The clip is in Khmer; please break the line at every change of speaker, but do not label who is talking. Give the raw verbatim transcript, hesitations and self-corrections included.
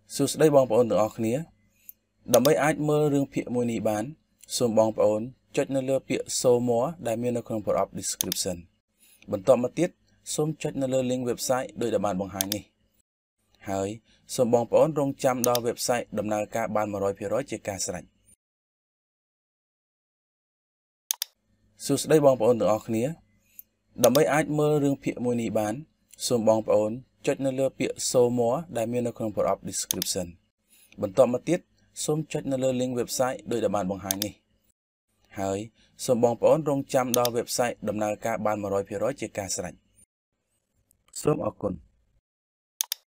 សួស្តីបងប្អូនទាំងអស់គ្នាដើម្បីអាចមើលរឿងភាគមួយនេះបានសូមបងប្អូនចុចនៅលើពាក្យ Show More ដែលមាននៅក្នុងប្រអប់ description បន្ទាប់មកទៀតសូមចុចនៅលើ link website ដោយដែលបានបង្ហាញនេះហើយសូមបងប្អូនរងចាំដល់ website ដំណើរការបាន one hundred percent ជាការស្រេចសួស្តីបងប្អូនទាំងអស់គ្នាដើម្បីអាចមើលរឿងភាគមួយនេះបានសូមបងប្អូនចុចនៅលើពាក្យ Show More ដែលមាននៅក្នុងប្រអប់ description បន្ទាប់មកទៀតសូមចុចនៅលើ link website ដោយដែលបានបង្ហាញនេះហើយសូមបងប្អូនរងចាំដល់ website ដំណើរការបាន one hundred percent ជាការស្រេចសូមអរគុណ